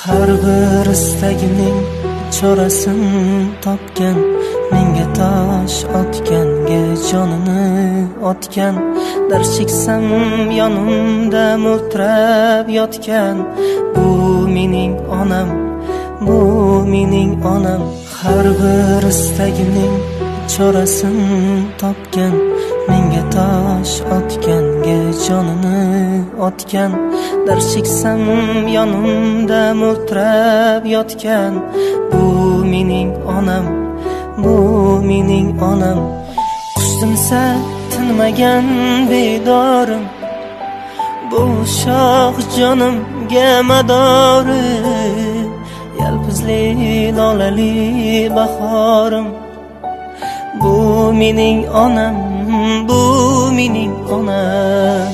Har bir istagining chorasini topgan, menga tosh otganga jonini otgan, dard cheksam yonimda mo'ltirab yotgan. Bu mening onam, bu mening onam. Har bir istagining chorasini topgan, menga tosh otganga jonini otgan, dard cheksam yonimda mo'ltirab yotgan. Bu mening onam, bu mening onam. Qushtimsa tinmagan bedorim, bu shoh jonimga madori, yalpizli lolali bahorim. Bu mening onam, bu mening onam.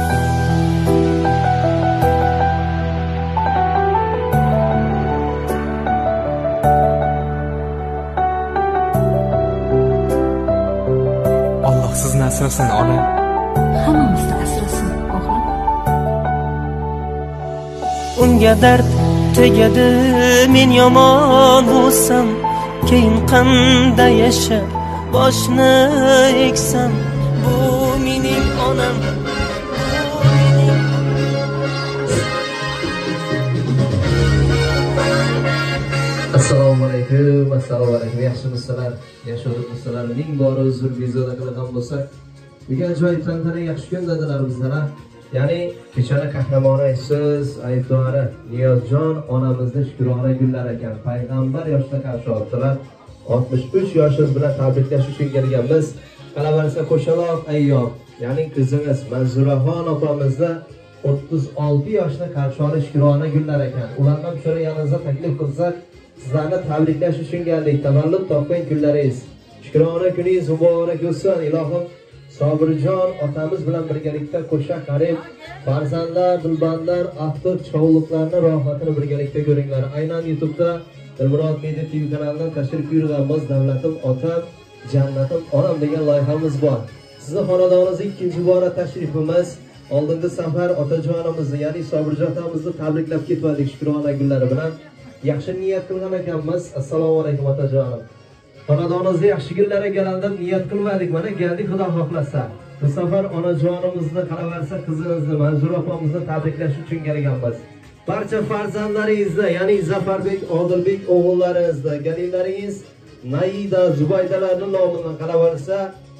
Alloh sizni asrasin ona. Hammamizni asrasin o'g'lim. Unga dard tegadi, men yomon bo'lsam, keyin qanday yashab boshni eksam. Bu mening onam, bu mening. Assalomu alaykum, assalomu alaykum. Yaxshimisizlar? Yaxshi ming bor uzr bezovta qilgan bo'lsak, bugun ajoyib tantana yaxshi kun dedilar bizlara. Ya'ni kechani qahramoni siz aybdori Niyozjon onamizni shukrona kunlar ekan. Payg'ambar yoshida qarshi oldilar. 63 yoshingiz bilan tabriklash uchun kelganmiz. Qalabarsa qo'shaloq ayyom. Ya'ni qizingiz Manzuraxon opamizni 36 yoshda qarshi olish shukrona kunlar ekan. Ulardan shuni yaningizga taklif qilsak, sizlarni tabriklash uchun keldik. Tavallud topgan kunlaringiz, shukrona kuningiz muborak bo'lsin. Ilohim Sobirjon otamiz bilan birgalikda qo'sha qarib, farzandlar, dilbandlar, aftur chovliqlarni rohatini birgalikda ko'ringlar. Aynan YouTube'da Dilmurod Media TV kanalidan tashrif buyurganmiz. Davlatim otam, jannatim onam degan loyihamiz bor. Sizni xonadoningizga ikkinchi bora tashrifimiz. Oldingi safar otajonimizni, ya'ni Sobirjon otamizni tabriklab ketdik shukrona kunlari bilan. Yaxshi niyat qilgan ekanmiz. Assalomu alaykum otajonim. Xonadoningizga yaxshi kunlarga kelgandan niyat qilmadik, mana keldik Xudo xohlasa. Bu safar onajonimizni, qaraversa qizingizni, Manzura opamizni tabriklash uchun kelganmiz. Barcha farzandlaringizni, ya'ni Zafarbek, Odilbek o'g'illaringizni, gelinlaringiz Naida, Zubaydalarning nomidan qaraversa,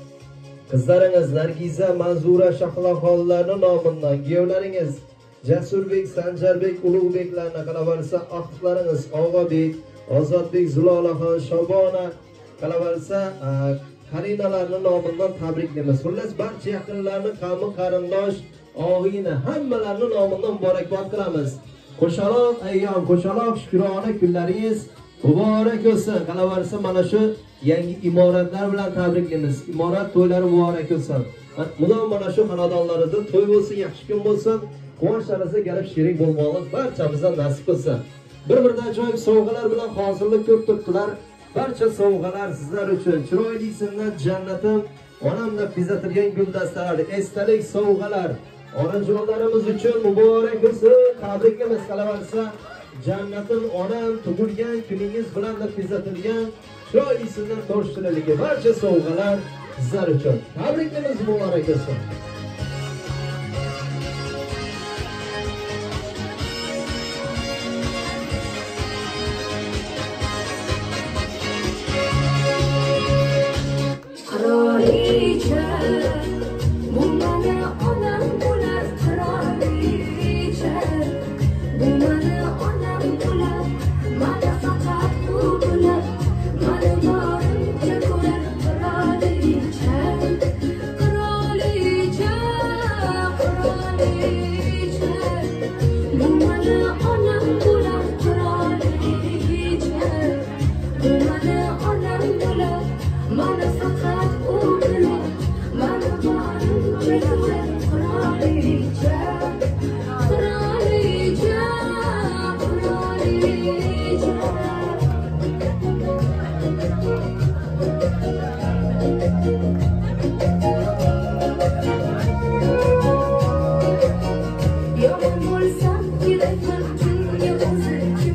qizlaringiz Nargiza, Manzura, Shahloxonlarning nomidan, kuyovlaringiz Jasurbek, Sanjarbek, Ulug'beklarni qaraversa, oqlaringiz Og'abek, Ozodbek, Zulolaxon, Shobona qalaversa qarinalarning nomidan tabriklaymiz. Xullas barcha yaqinlarni, qavmi, qarindosh, og'ayni hammalarining nomidan muborakbod qilamiz. Qo'shaloq ayyom, qo'shaloq shukrona kunlaringiz muborak bo'lsin. Qalaversa mana shu yangi imoratlar bilan tabriklaymiz. Imorat to'ylari muborak bo'lsin. Mudom mana shu xonadonlarida to'y bo'lsin, yaxshi kun bo'lsin. Quvonchlaringizga kelib sherik bo'lmoqlik barchamizga nasib qilsin. Bir-biridan ajoyib sovg'alar bilan hozirlik ko'p turibdilar. Barcha sovg'alar sizlar uchun. Chiroylisindan jannatim, onamda bezatilgan guldastalar, esdalik sovg'alar onajonlarimiz uchun muborak bo'lsin. Tabriklaymiz. Qalaversa jannatim onam tug'ilgan kuningiz bilan bezatilgan chiroylisindan to'shtirligi barcha sovg'alar sizlar uchun. Tabriklaymiz, muborak bo'lsin. Yomon bo'lsam, yurakdan kimga o'zim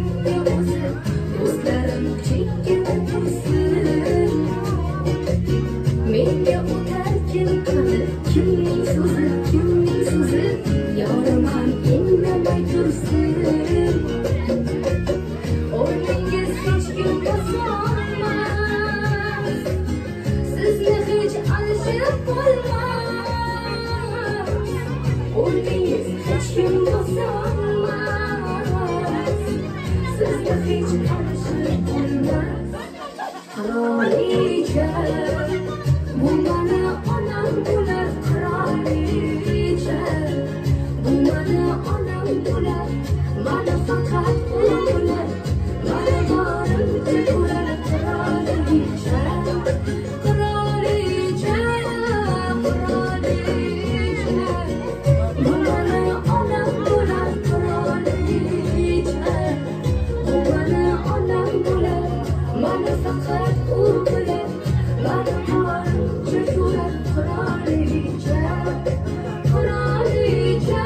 hiç karışık olmaz. Kraliçe, bu bana anam bular. Kraliçe, bu bana anam bular. Bana fakat o bular. Bana varınca bular. Kraliçe, kraliçe, kraliçe, bu bana anam bular. Kraliçe, bu bana anam bular. Bana fakat o bular. Bana varınca bular. Kraliçe, kraliçe,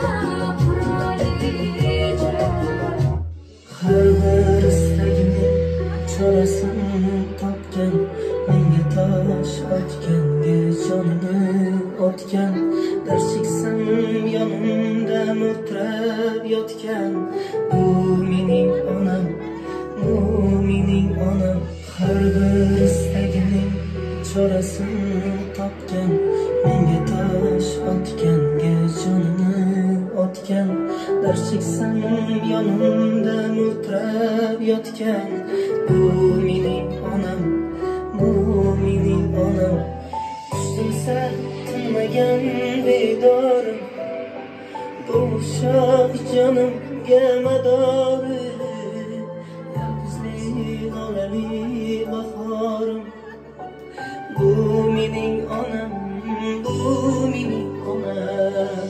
kraliçe. Her bir istagini chorasini topgan, menga tosh otganga jonini otgan, dars cheksam yonimda mudrab yotgan. Bu mening onam, bu mening onam. Har bir istagining chorasini topgan, menga tosh otganga jonini otgan, dars cheksam yonimda mudrab yotgan. Bu mening onam, bu mening onam. Ustimsa tinmagan bedorim, bu shoh jonimga madori. Yolg'izlik g'olali bahorim. Bu mening onam, bu mening onam.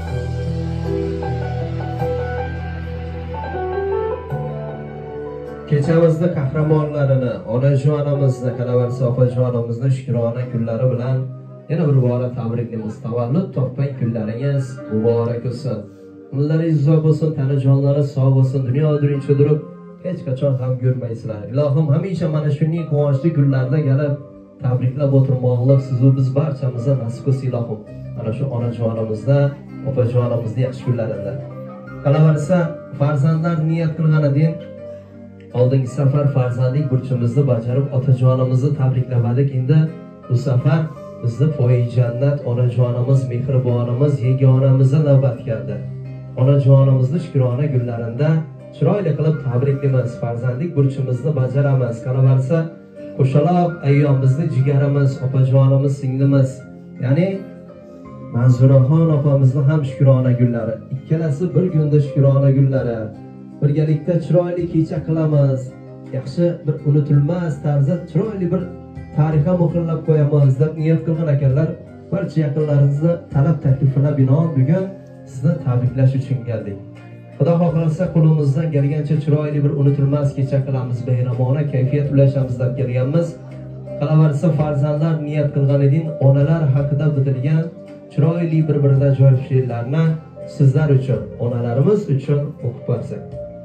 Kechamizni qahramonlarini, onajonimizni, qalavarsa opajonimizni shukrona kunlari bilan yana bir bora tabriklaymiz. Tavallud topgan kunlaringiz muborak bo'lsin. Kunlaringiz uzoq bo'lsin, tanajonlari sog' bo'lsin, dunyo durincha turib hech qachon ham ko'rmaysizlar. Ilohim hamisha mana shunday quvonchli kunlarda kelib tabriklab o'tirmoqlik sizu biz barchamizga nasib qilsin ilohim. Mana shu onajonimizda, opajonimizni yaxshi kunlarida. Qalavarsa farzandlar niyat qilganidan oldingi safar farzandlik burchimizni bajarib otajonimizni tabriklamadik. Endi bu safar bizni poyi jannat onajonimiz, mehribonimiz, yegonamizga navbat keldi. Onajonimizni shukrona kunlarida chiroyli qilib tabriklaymiz, farzandlik burchimizni bajaramiz. Qolaversa qo'shaloq ayyomimizni jigarimiz, opajonimiz, singlimiz, ya'ni Manzuraxon opamizni ham shukrona kunlari. Ikkalasi bir kunda shukrona kunlari. Birgalikda chiroyli kecha qilamiz. Yaxshi bir unutilmas tarzda chiroyli bir tarixga muhrlab qo'yamiz deb niyat qilgan ekanlar. Barcha yaqinlaringizni talab taklifina binoan bugun sizni tabriklash uchun keldik. Xudo xohlasa qo'limizdan kelgancha chiroyli bir unutilmas kecha qilamiz, bayramona kayfiyat ulashamiz deb kelganmiz. Qolaversa farzandlar niyat qilgan edin, onalar haqida bitilgan chiroyli bir-biridan ajoyib she'rlarni sizlar uchun, onalarimiz uchun o'qib bersak.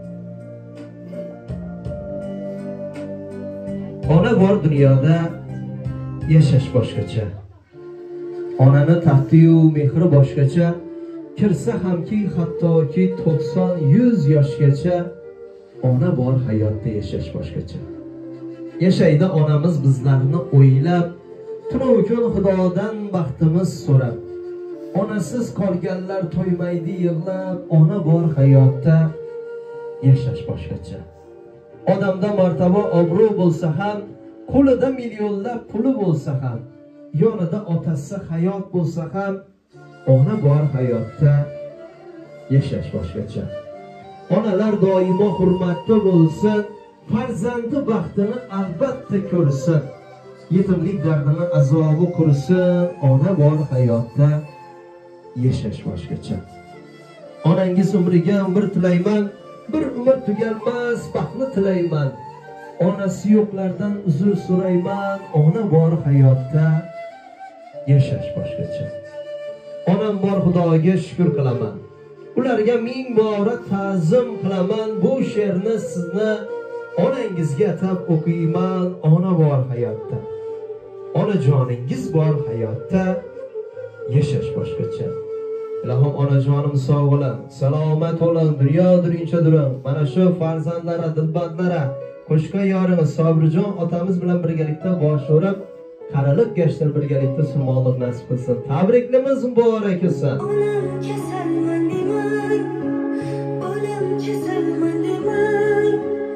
Ona bor dunyoda yashash boshqacha. Onani taqdi-yu mehri boshqacha. Kirsa hamki hattoki 90-100 yoshgacha ona bor hayotda yashash boshqacha. Yashaydi onamiz bizlarni o'ylab, tunu kun Xudodan baxtimiz so'rab. Onasiz qolganlar to'ymaydi yig'lab, ona bor hayotda yashash boshqacha. Odamda martaba obro' bo'lsa ham, qo'lida millionlab puli bo'lsa ham, yonida otasi hayot bo'lsa ham, ona bor hayotda yashash boshqacha. Onalar doimo hurmatda bo'lsin, farzandi baxtini albatta ko'rsin. Yetimlik dardini azobi qursin, ona bor hayotda yashash boshqacha. Onangiz umriga umr tilayman, bir umr tugalmas baxtni tilayman. Onasi yo'qlardan uzr so'rayman, ona bor hayotda yashash boshqacha. Onam bor Xudoga shukr qilaman. Ularga ming bora ta'zim qilaman. Bu she'rni sizni onangizga atab o'qiyman. Ona bor hayotda, onajoningiz bor hayotda yashash boshqacha. Ilohim onajonim sog' bo'ling, salomat bo'ling, dunyo durincha turing. Mana shu farzandlara, dilbandlara, qo'shgan yorimiz Sobirjon otamiz bilan birgalikda bosh o'rib, qaraliq gashtir birgalikda surmoqlik nasib qilsin. Tabriklaymiz, muborak bo'lsin. Onam kasalman demang, onam kasalman demang,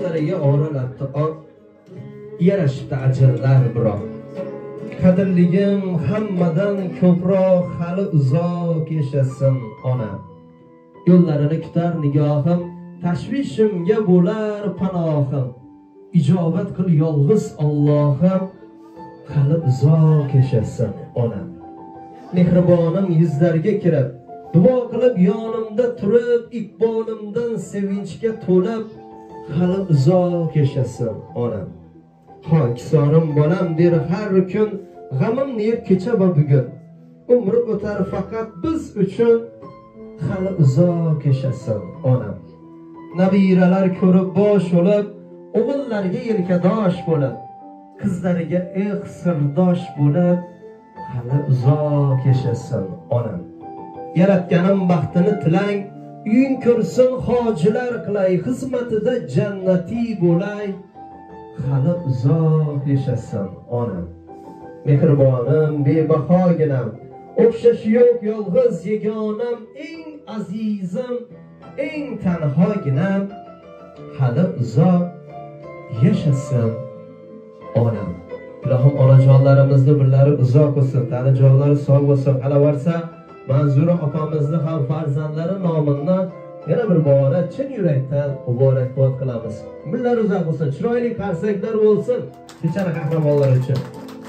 ko'zlariga oralabdi oq, yarashibdi ajallar biroq. Qadrligim hammadan ko'proq hali uzoq yashasin onam. Yo'llarini kutar nigohim, tashvishimga bo'lar panohim. Ijobat qil yolg'iz Allohim, hali uzoq yashasin onam. Mehribonim yuzlarga kirib, duo qilib yonimda turib, iqbolimdan sevinchga to'lib, hali uzoq yashasin onam. Hokisorim bolam der har kun, g'amim ner kecha va bugun. Umri o'tar faqat biz uchun, hali uzoq yashasin onam. Nabiralar ko'rib bosh olib, o'g'illarga yelkadosh bo'lib, qizlariga sirdosh bo'lib, hali uzoq yashasin onam. Yaratganim baxtini tilang, uying ko'rsin hojilar qilay, xizmatida jannatiy bo'lay, hali uzoq yashasin onam. Mehribonim bebahoginam, o'xshashi yo'q yolg'iz yegonam, eng azizim, eng tanhoginam, hali uzoq yashasin onam. Ilohim onajonlarimizni birlari uzoq bo'lsin, tanajonlari sog' bo'lsin. Qalaversa Manzura opamizni ham farzandlari nomidan yana bir bora chin yurakdan muborakbod qilamiz. Birlari uzoq bo'lsin, chiroyli qarsaklar bo'lsin kechani qahramonlar uchun.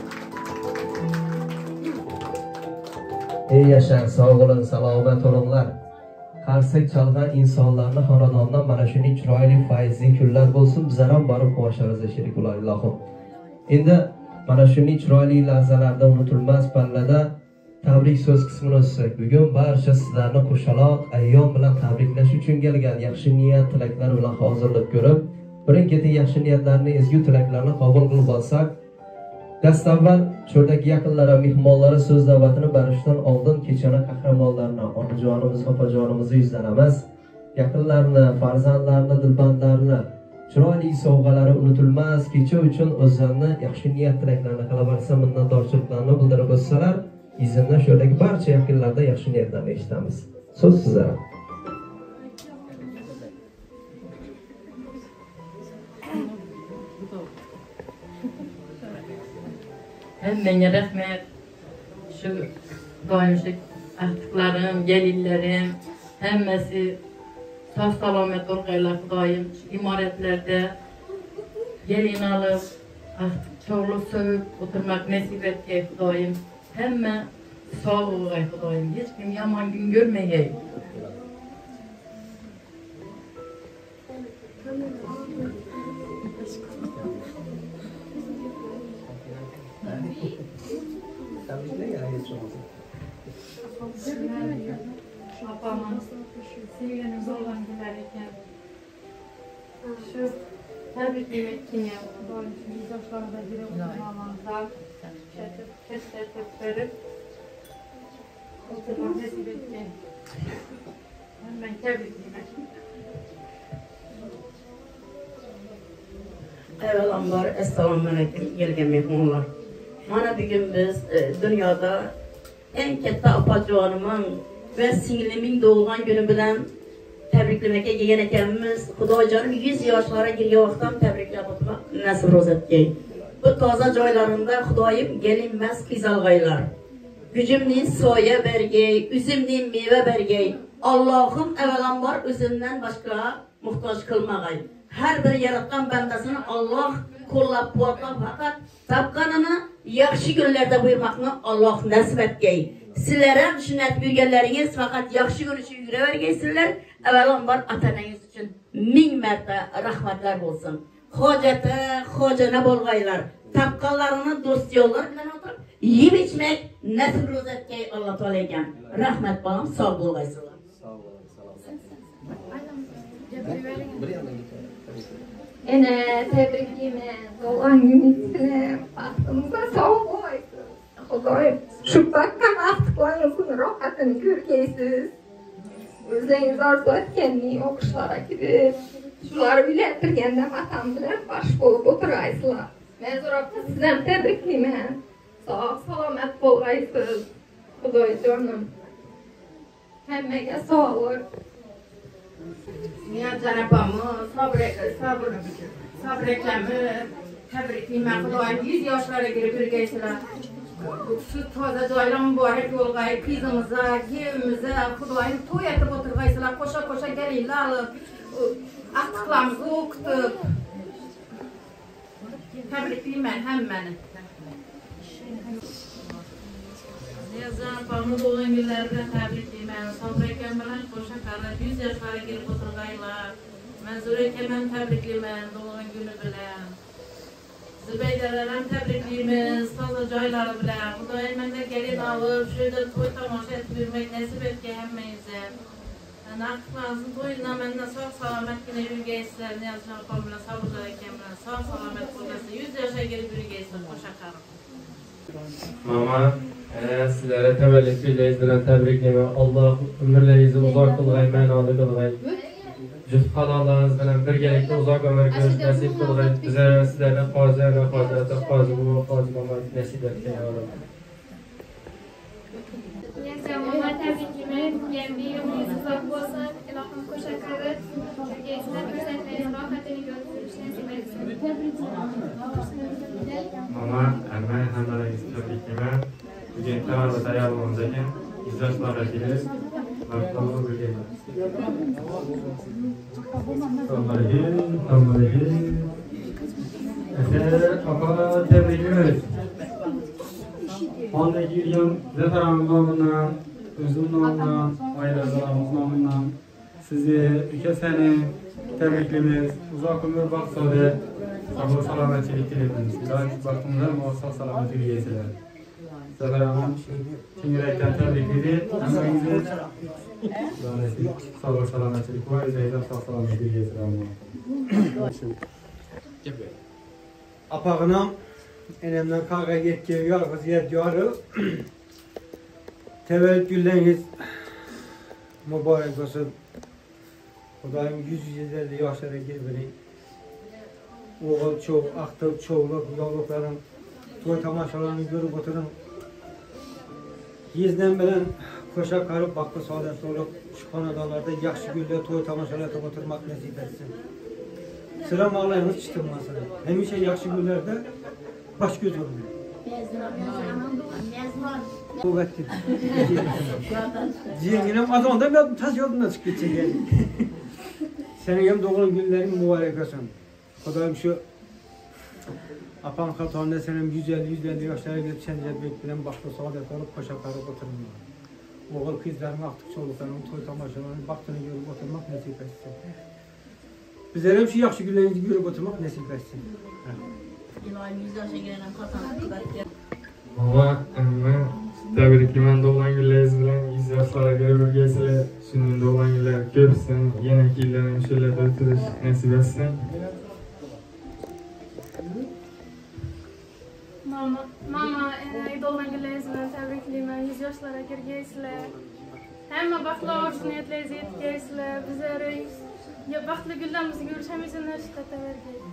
Ey yashang, sog' bo'lin, salomat bo'linglar. Qarsak chalgan insonlarni xonadondan mana shunday chiroyli fayzli kunlar bo'lsin, bizlar ham borib quvonishimizga sherik bo'laylik ilohim. Endi mana shunday chiroyli lahzalarda, unutilmas pallada tabrik so'z qismini o'tsak, bugun barcha sizlarni qo'shaloq ayyom bilan tabriklash uchun kelgan yaxshi niyat tilaklar bilan hozirlik ko'rib, birin-ketin yaxshi niyatlarni, ezgu tilaklarni qabul qilib olsak, dastavval cho'rdagi yaqinlara, mehmonlara so'z da'vatini berishdan oldin kechani qahramonlarni, onajonimiz, opajonimizni yuzdan emas, yaqinlarni, farzandlarni, dilbandlarni chiroyli sovg'alari, unutilmas kecha uchun o'zlarini yaxshi niyat tilaklarini qilaversa, minnatdorchiliklarni bildirib o'tsalar, izindan sho'rdagi barcha yaqinlarda yaxshi niyatlarni eshitamiz. So'z sizlar. Hammaga rahmat. Shu doimli ahtiqlarim, gelillerim, hammasi sağ salomat bo'lganlar, Xudoyim imoratlarda gelin alıp, çoğulu sövüp oturmak nasip etgey Xudoyim. Hamma sağ olgay Xudoyim. Hiç kim yaman gün görmegey. Apamın sevgiliniz olan gülerken şu tebrik etmeye doğru biz yaşlarda girip oturmamızda şeref verip oturmak nasip etmeyin. Ben tebrik ederim. Evvelamlar, Esselamualeyküm, gelgen mehmonlar. Mana bugün biz dünyada en katta apacanımın ve singlimimin doğulan günü bilen tebriklemeye gelen ekemimiz Xudoycanım 100 yaşlara girge vaktan tebrikle batmak nasip rozetgey. Bu taza joylarında Xudoyim gelinmez kizalgaylar. Gücümnin soya bergey, üzümnin meyve bergey. Allah'ım evvelamlar üzümden başka muhtaç kılmagay. Her bir yaratkan bendesini Allah kollab kuvatlab fakat tapkanını yaxşı günlerde buyurmakını Allah nasip etgey. Sizlere düşünet bürgenleriniz fakat yaxşı gün için yürevergeysizler. Evvelamlar atanayız için min merte rahmetler olsun. Hocana bolgaylar. Tapkalarını dost yollar bilen oturup yiyip içmek nasip rozetkey Allah Teala eken. Rahmet balam sağ bolgaysızlar. Ene tebrikliyime doğan gününe baktığımızda sağ olasın. Xudoyim şu bakkan ahtiqlarınızın rahatını görgeysiz. Özleriniz arzu etkenliği okuşlara gidip şuları bilettirgende matam bilen baş bolup oturaysızlar. Ben zorapta sizden tebrikliyime sağ salamet bolgaysız. Xudoy canım. Hemmege sağ olur. Niyaz Canapamı, sabreklemi, tebrikliyim. Kudayım 100 yaşlara girip ülkeysiler. Şu taze cayla mübarek yolgayı kızımıza, gevimize, Kudayım toy etip oturgaysiler. Koşa koşa gelirler alıp, aktıklarımızı okutup. Tebrikliyim ben hemen. Niyaz Canapamı doğum günlerinde tebrikliyim. Sabreklem bilen koşa karlar 100 yaşlara girip oturgaylar. Menzure kemen tebrikliyim doğum günü bilen. Zübeyde'lerden tebrikliyimiz, taze cayları bilen. Kudayım ben de gelin alıp, şöyle toy tamaşa ettirmek nasip et ki hemmeyize. Akıtlarınızın toyundan ben de sağ salamet yine ülgeysiler, Niyaz Canapamı'yla sabırlar ekemler, sağ salamet olması, 100 yaşa gelip ülgeysiler, hoşça kalın. Mama, sizlere tevellüt bildiğinizden tebrikleme. Allah ömürlerinizi uzak kılgay, menalı kılgay. Cüft kalanlarınız bilen birgelikte uzak ömür görüş nasip kılgay. Bize ve sizlerle fazla ve fazla bu fazla nasip etken yavrum. Niyazlarımlar tebriklime, yemli yolunuz uzak olsun, ilahım koşa kalır, Türkiye'sinden özelliklerin rahatını götürüş nasip etsin. Mama, ermen hamlarınızı tebrikleme. Bugün tevazı dayalımızdaki izlaşmalar ediniz. Markamı bilgiler. Tamamlayın. Apa tebrikler. Onda gireyim, Zafer Hanım namından, özüm namından, ailelerimiz namından sizi iki sene tebriklemiz, uzak ömür baksadı, sabır salametçilik dilimiz. İlahi baktığımda muvaffak salametçilik yeseler. Zafer Hanım, Çingilek'ten tebrikleri, emeğinizi sabır salametçilik var, izleyiciden sağ salametçilik yeseler. Apağınam enemden kavga yetkiye yalğız yet yarı tevellüt günleriniz mübarek olsun. Kudayım 100-150 yaşlara girmeli. Oğul çok, aktif, çoğuluk, yolukların toy tamaşalarını görüp oturun. Yizden bilen koşa karıp baklı saadet olup şu konudalarda yaxşı gülle toy tamaşalarına oturmak nasip etsin. Sıra mağlayınız çıtılmasın. Hemişe yaxşı güllerde baş göz olmuyor. Kuvvetli. Zenginem az onda ben tas yolundan çıkıp geçecek. Senin hem doğum günlerin mübarek olsun. Kudayım şu apam hatanında senin 150 yaşlara gelip sen de bilen başka saadet olup koşa karıp oturmuyor. Oğul kızların aktık çoluklarının toy tamaşalarının baktığını görüp oturmak nasip etsin. Bizlere hem şu yaxşı günlerinizi görüp oturmak nasip etsin. İlahi 100 yaşa gelen kazandık. Mama, emme, tebriklemen doğan günleriniz bilen 100 yaşlara gelip ülgesiyle şimdi doğan günler köpsün, yenek illerin şöyle ötürüş nasip etsin. Mama, doğan günlerinizden tebrikliyim, 100 yaşlara girgeysizler. Hemme bakla olsun niyetlerinizi yetgeysizler, bizlere baklı günlerimizi görüşemizin neşkete vergeyiz.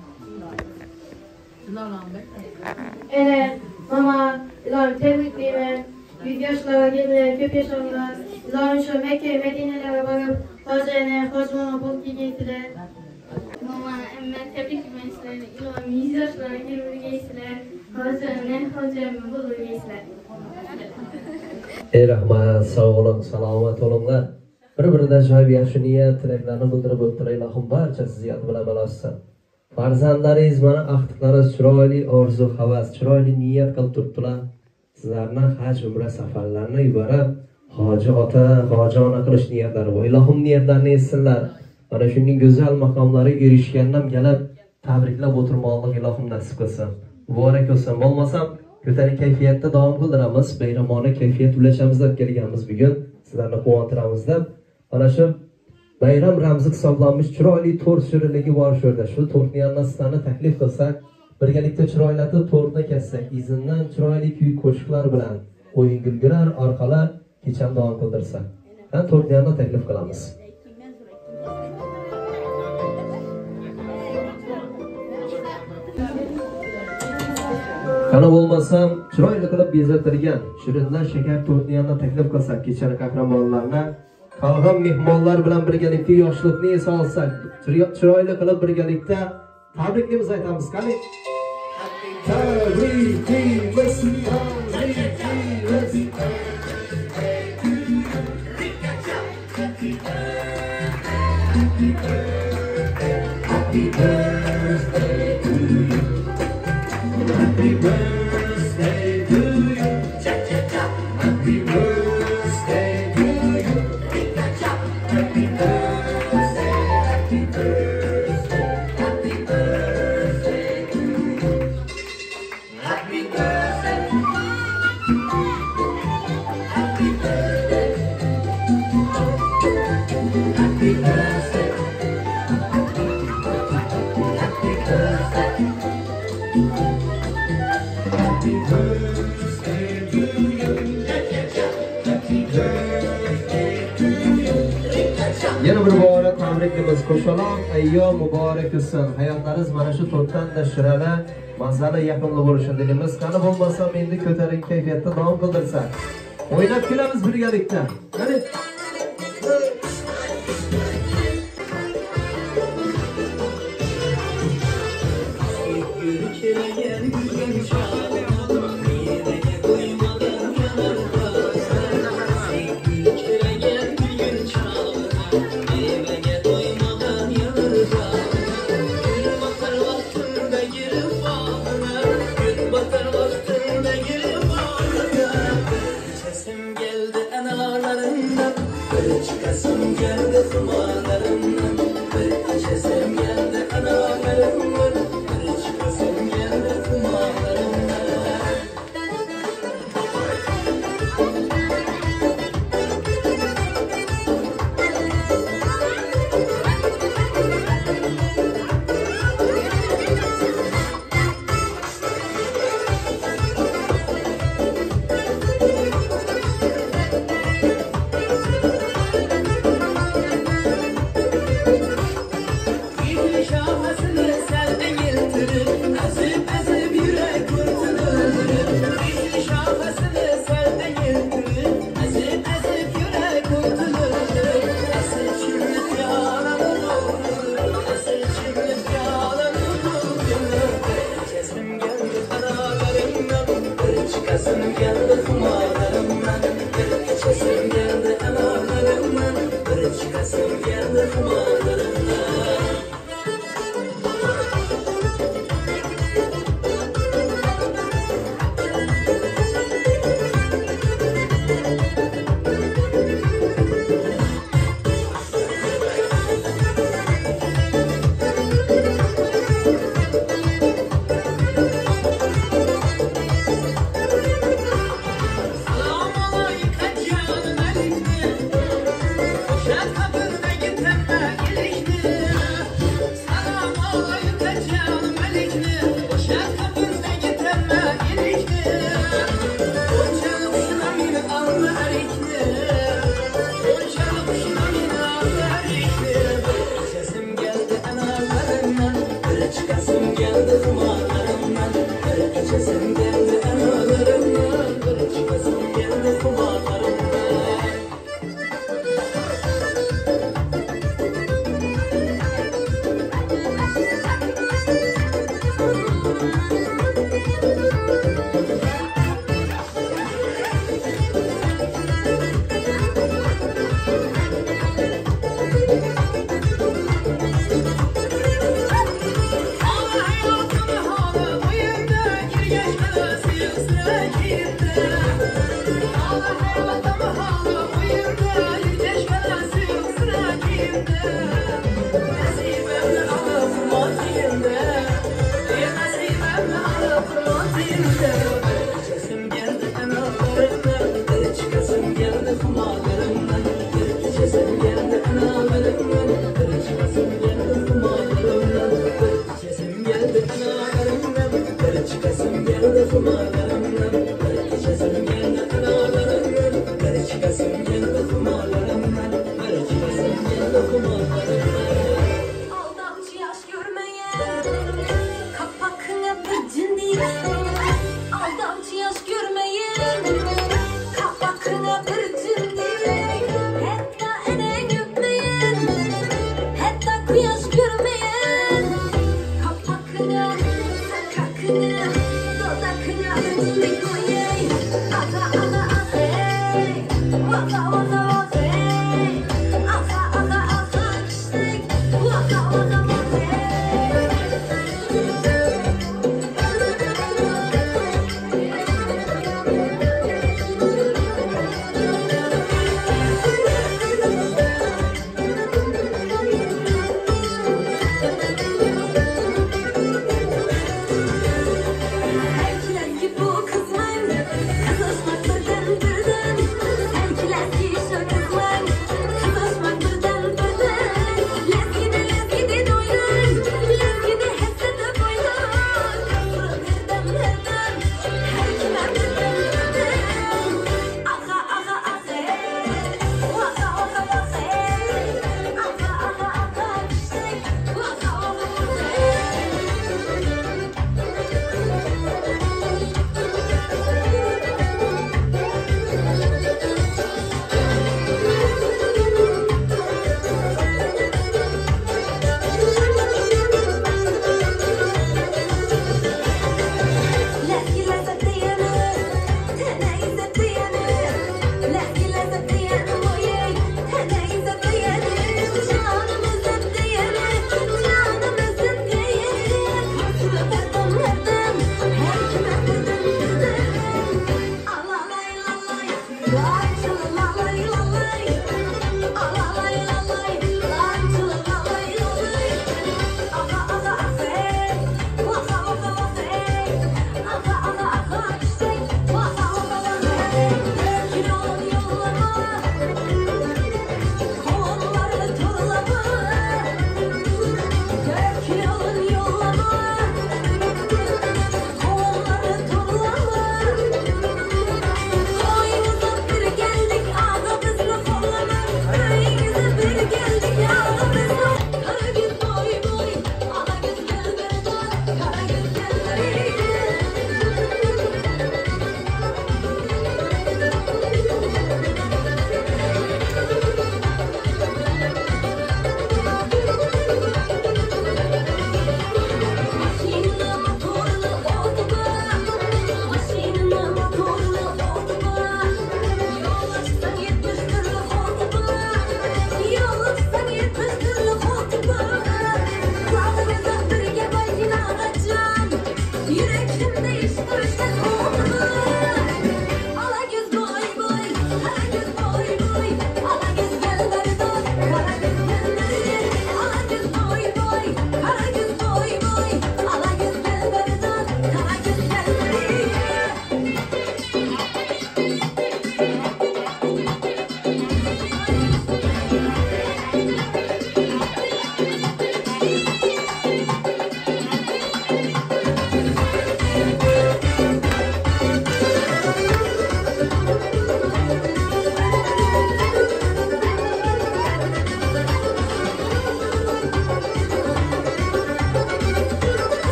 Mama, İlahim tebrikliyim. 100 yaşlara gelin, köp yaşamlar. İlahim şu Mekke, Medine'lere varıp hacene, hacmana bulup giysiler. Mama, emmen tebrikliyim sizleri, İlahim 100 yaşlara girgeysizler, hacene bulur geysiler. Ey rahmat, sağ olun, salomat olunlar. Bir-biridan joy yaxshi niyat tilaklarini bildirib o'tdilar. Ilohim barcha sizni yod bilan bilasiz. Farzandlaringiz mana ahdiqlari chiroyli orzu havas, chiroyli niyat qilib turibdilar. Sizlarni haj umra safarlarini yuborib, hoji ota, hoji ona qilish niyatlari bor. Ilohim niyatlarini etsinlar. Mana shunday go'zal maqomlarga erishgandan kelib tabriklab o'tirmoqlik ilohim nasib qilsin. Muborak bo'lsin. Bo'lmasam ko'tarik kayfiyatda davom qildiramiz. Bayramona kayfiyat ulashamiz deb kelganmiz bugun. Sizlarni quvontiramiz deb. Mana shu bayram ramzi hisoblanmış chiroyli to'rt shirinligi bor shu yerda. Shu to'rtni yonasidan taklif qilsak, birgalikda chiroylatib to'rtni kessak, izindan chiroyli kuy qo'shiqlar bilan o'yin kulgular orqali kecham davom qildirsak. Qani to'rtni yonasidan taklif qilamiz. Qani bo'lmasam chiroyli qilib bezatilgan shirinlar shakar to'rtni yonasidan taklif qilsak, kechani qahramonlarni Kalgan mehmonlar bilan birgalikda yoshlikni es olsak, chiroyli qilib birgalikda tabriklaymiz aytamiz. Qani? Tabriklaymiz. Happy birthday to you. Happy birthday to you. Happy birthday to you. Happy birthday, happy birthday, happy birthday to you. Happy birthday. Happy birthday. Happy birthday. Yana bir bora tabriklaymiz. Qo'shaloq ayyom muborak bo'lsin. Hayotlaringiz mana shu to'rttanda shirali, mazali, yoqimli bo'lishini dilimiz. Qani bo'lmasa endi ko'tarinki kayfiyatda davom qildirsak. O'ynab kelamiz birgalikda. Qani? Aldamcı yaş görmeye kapakına bir cindik. Aldamcı yaş görmeye kapakına bir cindik. Hatta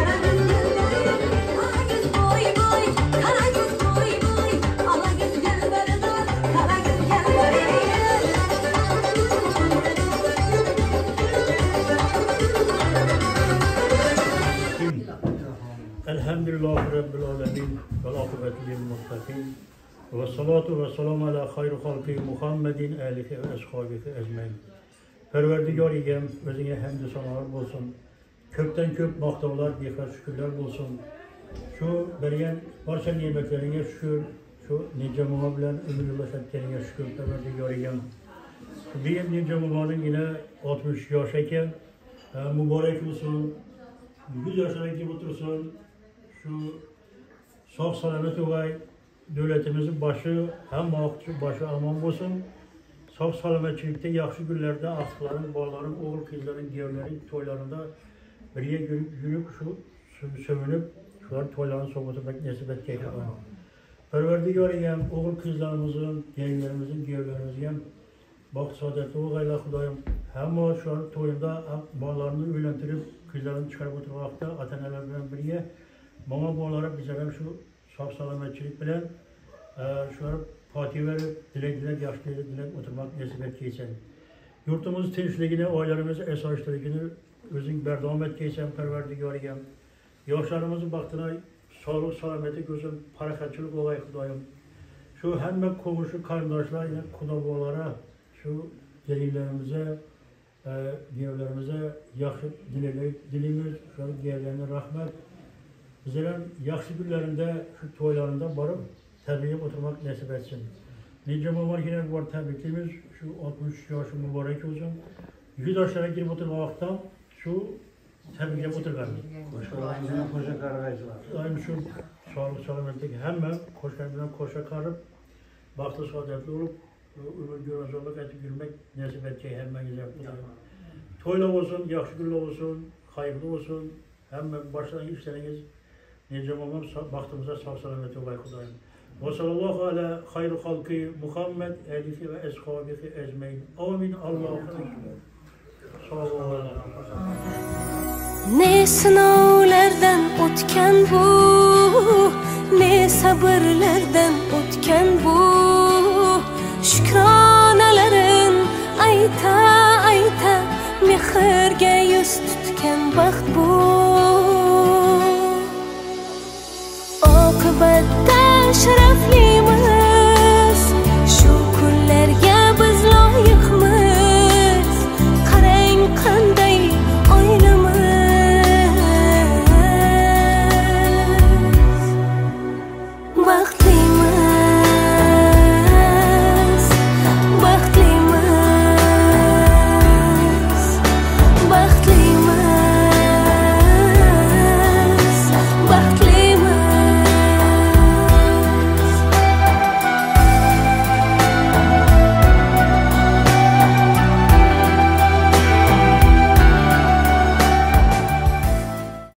Elhamdülillahi Rabbil alemin ve akıbeti lil muttakin ve salatu ve selamu ala hayru halki Muhammedin alihi ve ashabihi ecmaîn. Perverdigar egem özüne hamd sanolar bolsun. Köpten köp maqtovlar, behad şükürler bolsun. Şu bergen barcha ne'matlarga şükür, şu necha mo'ma bilan umr yo'llashatganiga şükür Perverdigar egem. Benim necha mo'maning yine 60 yosh ekan. Mübarek olsun. 100 yaşına girip otursun. Şu sağ selamet olay, devletimizin başı, hem vakti başı aman olsun. Sağ selametçilikte, yaxşı günlerde asıkların, bağların, oğul kızların, gevlerin toylarında birliğe yürüp şu sövünüp şuların toylarını soğutmak nasip ettik. Perverdigar egem, oğul kızlarımızın, gençlerimizin, gevlerimizin bak saadetli oğayla Xudayım hem o şuların toyunda bağlarını öğlendirip kızlarını çıkarıp oturmakta ata-onalar bilan birge bana bağlara bizlere şu sağ selametçilik bilen şular fatih verip dilek yaşlıyla dilek oturmak nasip etkiysen. Yurtumuz tinchligini, ailelerimizi esasligini özün berdavam etkiysen Perverdigar egem. Yaşlarımızın baktığına sağlık, salameti gözün parakatçılık olay Xudayım. Şu hemen komşu kardeşler yine kudabolara şu gelinlerimize, diğerlerimize yaxşı dilimiz, şu diğerlerine rahmet. Bizlerin yaxşı günlerinde, şu toylarında barıp təbrikleyip oturmak nasip etsin. Nice mübarek var təbrikliyimiz, şu 60 yaşı mübarek olsun. 100 yaşlara girip oturmaktan şu təbrikleyip oturganız. Başkalarımızın koşa kargaycılar. Aynı şu sağlık salametlik hemen koşa karıp, baktı saadetli olup, ömür görünzorluk etip yürümek nasip edeceği hemen güzel. Toyla olsun, yaxşı günler olsun, hayırlı olsun, hemen başlayın işleriniz. Nice mamam baktığımıza sağ salamet olay Xudayım. Ve sallallahu ala hayru halki Muhammed alihi ve ashabihi ecmaîn. Amin. Allah'a sallallahu aleyhi ve sellem. Ne sınavlardan o'tgan bu, ne sabrlardan o'tgan bu. Shukronalarin ayta ayta mehrga